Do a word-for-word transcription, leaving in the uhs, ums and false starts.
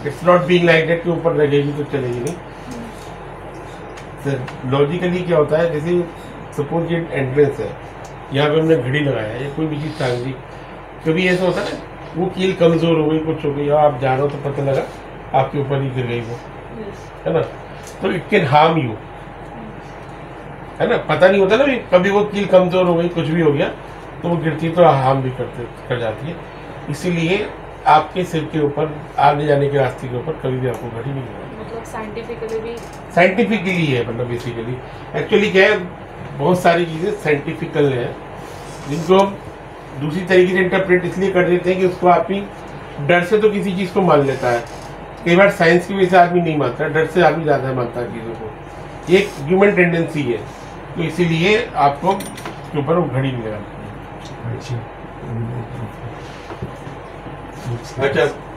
It's not being like that कि ऊपर लगेगी तो चलेगी नहीं। लॉजिकली क्या होता है, जैसे सपोज ये एंट्रेंस है, यहाँ पे हमने घड़ी लगाया या कोई भी चीज़ टांग दी, कभी ऐसा होता है ना वो कील कमजोर हो गई, कुछ हो गई, या आप जा रहे हो तो पता लगा आपके ऊपर ही गिर गई वो, है ना, तो इट कैन हार्म यू, है ना। पता नहीं होता ना, कभी वो कील कमजोर हो गई, कुछ भी हो गया तो वो गिरती तो हार्म भी करते कर जाती है। इसीलिए आपके सिर के ऊपर आगे जाने के रास्ते के ऊपर कभी भी आपको घड़ी नहीं लगानी। मतलब साइंटिफिकली भी साइंटिफिकली है, मतलब बेसिकली एक्चुअली क्या है, बहुत सारी चीज़ें साइंटिफिकल है जिनको हम दूसरी तरीके से इंटरप्रेट इसलिए कर देते हैं कि उसको आप ही डर से तो किसी चीज़ को मान लेता है। कई बार साइंस की वजह से आदमी नहीं मानता, डर से आदमी ज़्यादा मानता है चीज़ों को। ये एक ह्यूमन टेंडेंसी है, तो इसीलिए आपको उसके ऊपर वो घड़ी नहीं लगानी। अच्छा